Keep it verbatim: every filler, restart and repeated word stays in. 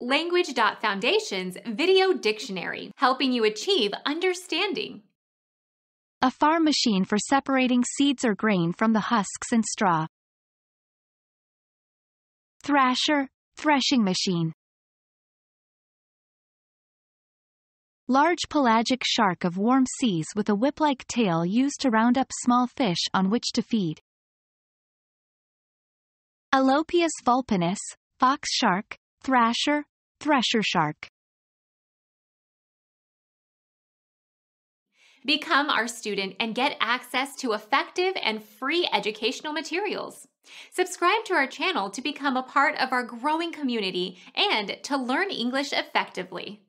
Language.Foundation's Video Dictionary, helping you achieve understanding. A farm machine for separating seeds or grain from the husks and straw. Thresher, threshing machine. Large pelagic shark of warm seas with a whip-like tail used to round up small fish on which to feed. Alopius vulpinus, fox shark, thrasher, thresher shark. Become our student and get access to effective and free educational materials. Subscribe to our channel to become a part of our growing community and to learn English effectively.